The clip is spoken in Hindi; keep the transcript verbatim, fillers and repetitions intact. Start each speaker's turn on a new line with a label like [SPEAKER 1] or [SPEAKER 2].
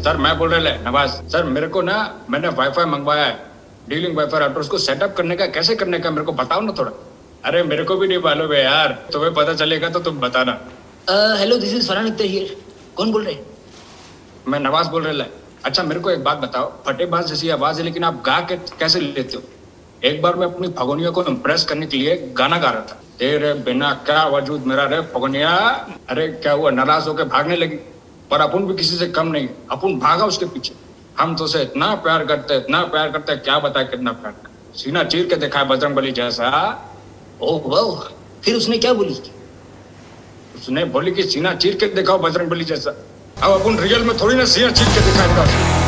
[SPEAKER 1] सर मैं बोल रहा है नवाज सर, मेरे को ना मैंने वाईफाई मंगवाया है, डीलिंग वाईफाई राउटर, उसको सेटअप करने का कैसे करने का मेरे को बताओ ना थोड़ा। अरे मेरे को भी नहीं मालूम है यार, तुम्हें पता चलेगा तो तुम बताना।
[SPEAKER 2] Hello, this is Farhan Akhtar here. कौन बोल रहे हैं?
[SPEAKER 1] मैं नवाज बोल रहा है। अच्छा मेरे को एक बात बताओ, फटेबाज जैसी आवाज है लेकिन आप गा के कैसे लेते हो? एक बार मैं अपनी फगोनिया को इम्प्रेस करने के लिए गाना गा रहा था, तेरे बिना क्या वजूद मेरा रे फगोनिया। अरे क्या हुआ, नाराज होकर भागने लगी? पर अपन भी किसी से कम नहीं, अपन भागा उसके पीछे। हम तो उसे इतना प्यार करते इतना प्यार करते, क्या बताए कितना प्यार करते। सीना चीर के देखा है बजरंगबली जैसा।
[SPEAKER 2] ओह वाह, फिर उसने क्या बोली?
[SPEAKER 1] उसने बोली कि सीना चीर के दिखाओ बजरंगबली जैसा। अब अपन रियल में थोड़ी ना सीना चीर के दिखाएगा।